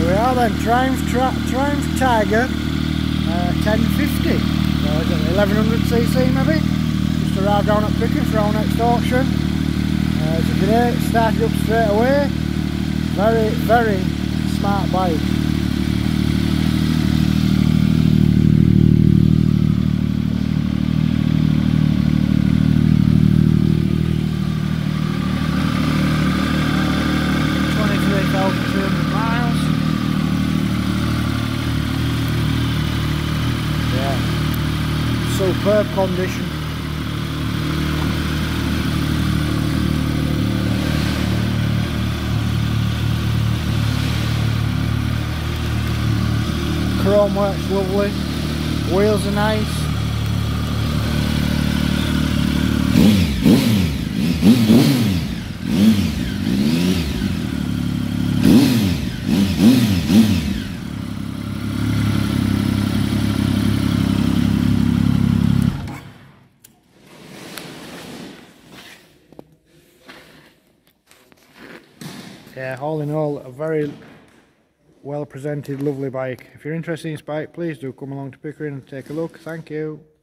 we are then, Triumph Tiger 1050. So is it 1100cc maybe? Just arrived down at Pickering for our next auction. It's a great, started up straight away. Very, very smart bike. Superb condition. Chrome works lovely. Wheels are nice. Yeah, all in all, a very well presented, lovely bike. If you're interested in this bike, please do come along to Pickering and take a look. Thank you.